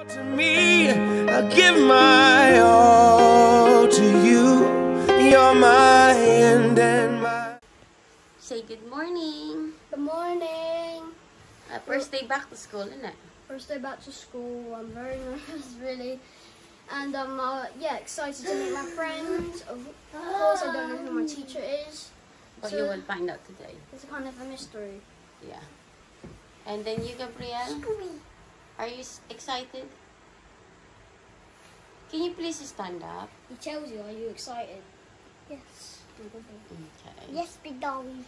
To me, I give my all to you. You're my end and my... Say good morning. Good morning. First day back to school, isn't it? First day back to school. I'm very nervous, really. And I'm yeah, excited to meet my friends. Of course, I don't know who my teacher is. But So you will find out today. it's kind of a mystery. Yeah. And then you, Gabrielle, are you excited? Can you please stand up? He tells you, are you excited? Yes. Okay. Yes, big dolly.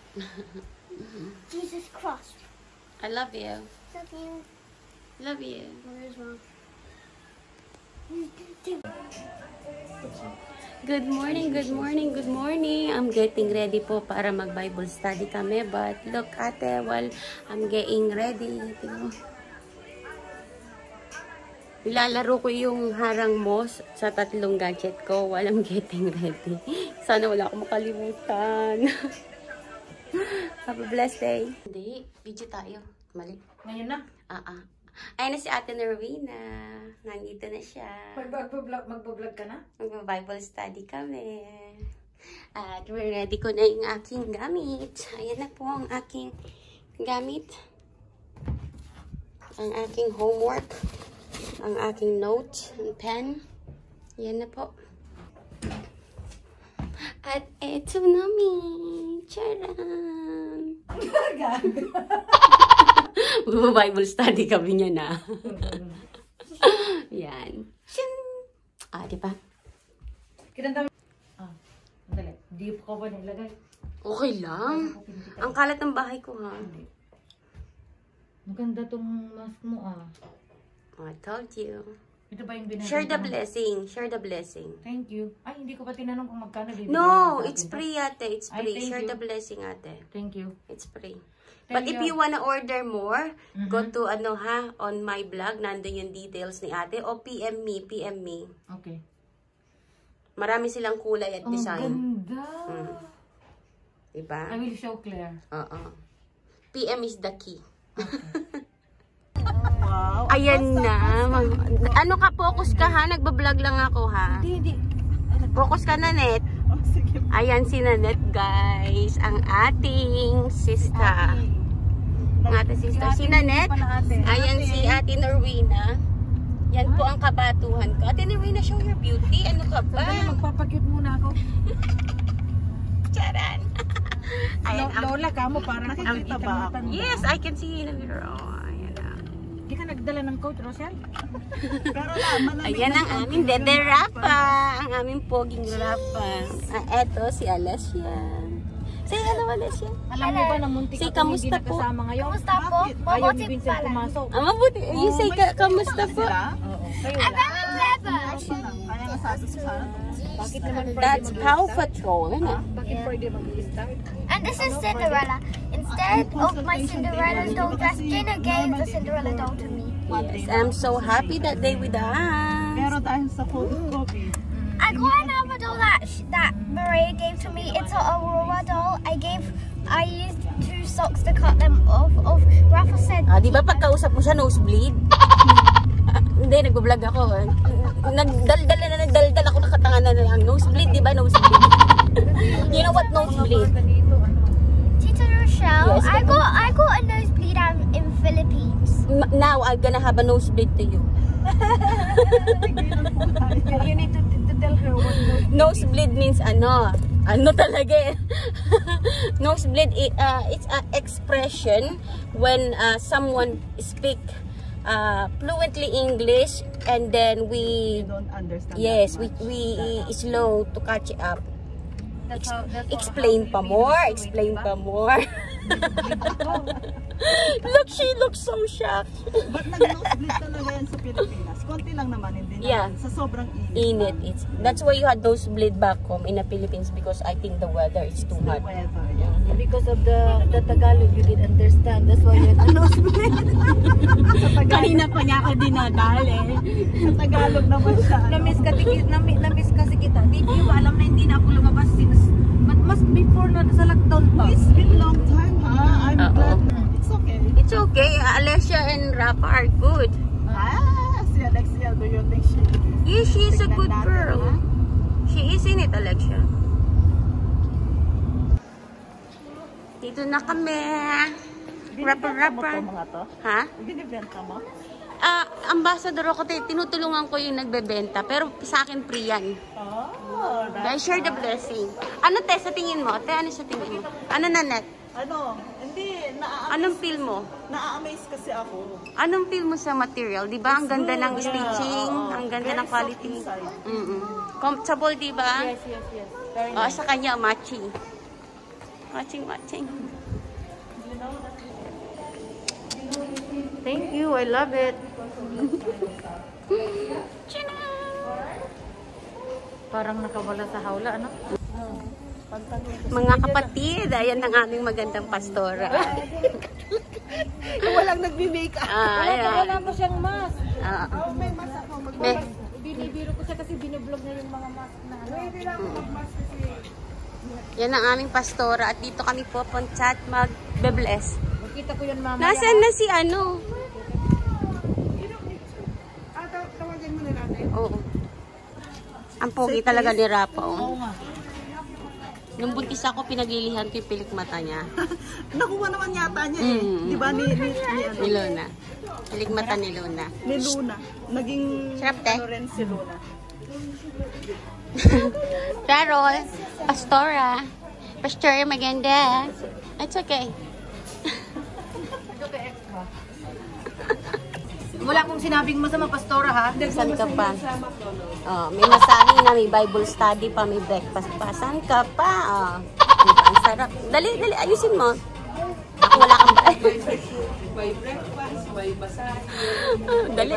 Jesus Christ. I love you. Love you. Love you. There is one. Good morning, good morning, good morning. I'm getting ready po para mag-Bible study kami. But look, ate, while I'm getting ready, tingnan mo. Ilalaro ko yung harang mo sa tatlong gadget ko while I'm getting ready. Sana wala akong makalimutan. Have a blessed day. Hindi, video tayo. Mali. Ngayon na? Ayun na si Ate Nervina. Nandito na siya. Magbablog ka na? Mag-Bible study kami. At ready ko na yung aking gamit. Ayan na po ang aking gamit. Ang aking homework. Ang aking note and pen. Ayan na po. At eto na mi. Charan! Bible study kami niya na. Yan. Diba? Kinanta mo. Dali. Di ko ba nilagay? Okay lang. Ang kalat ng bahay ko, ha? Maganda tong mask mo, I told you. Ito ba yung binagay? Share the blessing. Share the blessing. Thank you. Ay, hindi ko pa tinanong kung magkano bibigyan No, mo sa it's akin. free, ate. It's free. Ay, thank Share you. the blessing, ate. Thank you. It's free. Thank But if you. you wanna order more, go to on my blog. Nandun yung details ni ate. O PM me. Okay. Marami silang kulay at design. Ganda. Diba? I will show Claire. PM is the key. Wow. Ayan na. Ano ka, focus ka ha? Nagbablog lang ako ha. Hindi. Focus ka na, Net. Ayan si Nanet, guys. Ang ating sister. Ang ating sister. Si Nanet. Ayan si Ate Norwina. Yan po ang kabatuhan ko. Ate Norwina, show your beauty. Ano ka ba? Magpapakyut muna ako. Charan. Ayan, Lola ka mo, parang nakikita ba ako? Yes, I can see you in the mirror. Ayan na. Hindi ka nagdala ng coat, Rosel? Ayan ang aming dede rapa. Ang aming poging rapa. Eto si Alessia. Say hello, Alessia. Alam mo ba na muntik Say, ako hindi kamusta po? nakasama ngayon? Kamusta po? Ayaw ni Vincent pumasok. Mabuti. You say, kamusta po? Oo. Kayo I'm wala. very clever. Bakit naman That's Paw Patrol, isn't it? Bakit pwede mag-start? And this is Cinderella. Instead of my Cinderella doll dress, Jenna gave the Cinderella doll to me. Yes, I'm so happy that they with us. Pero dahil sa photocopy. I got another doll that Maria gave to me. It's a Aurora doll. I used 2 socks to cut them off. Rafa said. Di ba pagkausap mo siya, nosebleed? Hindi, nag-vlog ako. Nagdaldal ako, nakatanga na lang. Nosebleed, di ba? Nosebleed. You know what nosebleed? Tita Rochelle, Yes, I got a nosebleed in Philippines. Now, I'm gonna have a nosebleed to you. You need to tell her what Nosebleed means ano talaga eh. Nosebleed, it's an expression when someone speak fluently English and then we Don't understand. yes we slow to catch up. Explain pa more. Look, she looks so shocked. But nag-nosebleed talaga yan sa Pilipinas. Konti lang naman, hindi Yeah. naman. Sa sobrang Init. init. That's why you had nosebleed back home in the Philippines because I think the weather is too hot. Weather, yeah. Because of the Tagalog, you didn't understand. That's why you had a nosebleed. Kanina pa niya ako dinadali. Sa Tagalog naman siya. Na-miss kasi kita. Di mo alam na hindi na ako lumabas since, but must before na sa lockdown pa. It's been long time, ha? I'm glad. It's okay. It's okay. Alessia and Rafa are good. Si Yes, she is a good girl. She is in it, Alexia. Dito na kami. Rapper. Mga to? Ha? Binibenta mo? Ambassador ako, tinutulungan ko yung nagbebenta. Pero sa akin, free yan. Oh, I share the blessing. Ano, te, sa tingin mo? Te, ano sa tingin mo? Ano na, Net? Hindi, Anong feel mo? na-amaze kasi ako. Anong feel mo sa material? Di ba? Ang ganda ng good, stitching. yeah, Ang ganda very ng quality. soft inside. Comfortable, di ba? Yes. Very nice. Sa kanya, matching. Matching. Thank you. I love it. Parang nakawala sa hawla, ano? Mga kapatid, ayan ang aming magandang pastora. Walang nagbi-makeup. Wala pa siyang mask. May mas ako. Binibiro ko siya kasi binoblog na yung mga mask na ano. Hindi lang ako mag-mask kasi. Yan ang aming pastora at dito kami pupunta at mag-bless. Makita ko yun mamaya. Nasaan na si ano? Tawagin mo na natin. Oo. Ang pogi talaga ni Rapa. Oo nga. Nung buntis ako, pinaglilihan ko yung pilik mata niya. Nakuha naman yata niya eh. Di ba ni Ni Luna. Pilik mata ni Luna. Ni Luna. Naging Sarap, te. ano rin si Luna. Carol, pastora. Pastora, maganda. It's okay. Wala akong sinabing masama, pastora, ha? Saan ka pa? Oh, may masahe na, may Bible study pa, may breakfast pa. Saan ka pa? Oh. Diba? Ang sarap. Dali, ayusin mo. Ako wala kang May breakfast, may massage. Dali.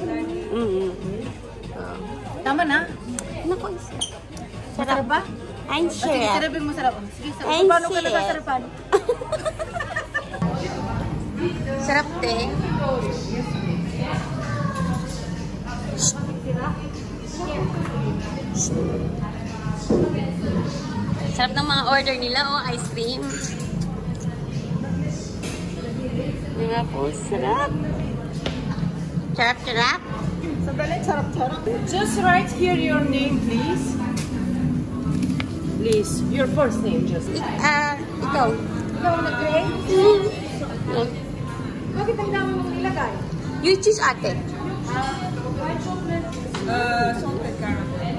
Tama na. Naku, isa. Sarap ba? I'm Sige, sure. sarapin mo, sarap. Sige, I'm paano ka sure. nasasarapan? Sarap, te. Sarap ng mga order nila, oh, ice cream. Nga po, sarap. Sarap. Sandali, sarap-sarap. Just write here your name, please. Please, your first name just. Ikaw. Ikaw nag-create? Yeah. Bakit ang dami mong nilagay? You choose, ate. Salted caramel.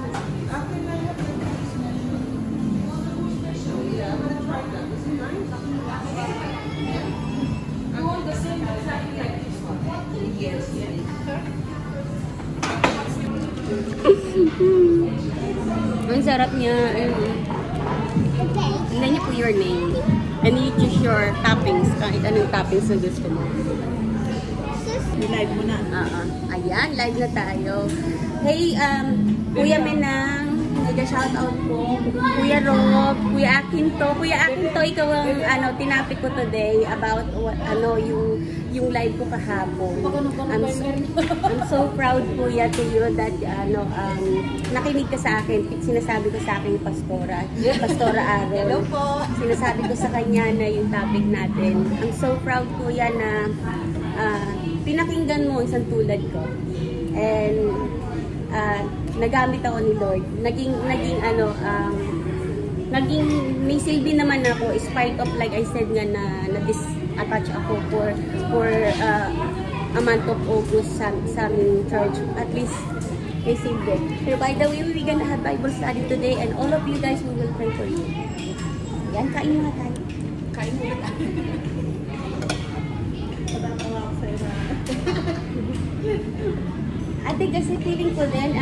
You want the same exactly like this one? Yes. Ang sarap niya. Tingnan niyo po your name. And you choose your toppings. Kahit anong toppings na gusto mo. Live mo na. Ayan, live na tayo. Hey, Kuya Menang, nag-shoutout po. Kuya Rob, Kuya Akinto. Kuya Akinto, ikaw ang tinapik ko today about yung live ko kahapon. I'm so proud, Kuya, to you that nakinig ka sa akin. Sinasabi ko sa akin Pastora Aaron. Hello po. Sinasabi ko sa kanya na yung topic natin. I'm so proud, Kuya, na pinakinggan mo isang tulad ko. And nagamit ako ni Lord. Naging may silbi naman ako, spite of, like I said nga, na dis-attach ako for a month of August sa aming church. At least may silbi. Pero by the way, we're gonna have Bible study today and all of you guys, we will pray for you. Yan, kain muna tayo. Kain muna tayo. Ate, kasi feeling ko din,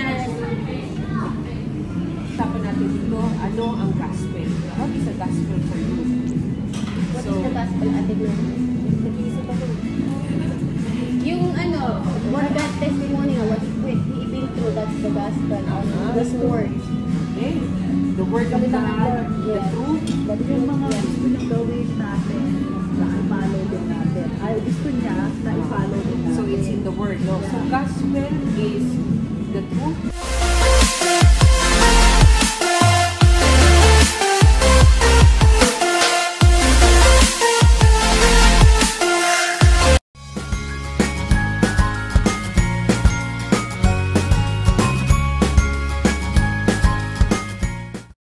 Usapan natin dito, ano ang gospel? What is a gospel for you? what is the gospel, Ate Gwen? Nag-iisip ako. Yung what that testimony, what we've been through, that's the gospel. This word. Okay. The word of God, the truth. Yung mga gusto niyang gawin natin, na i-follow din natin. Ay, gusto niya na i-follow din natin. So it's in the word, no? So gospel is the truth.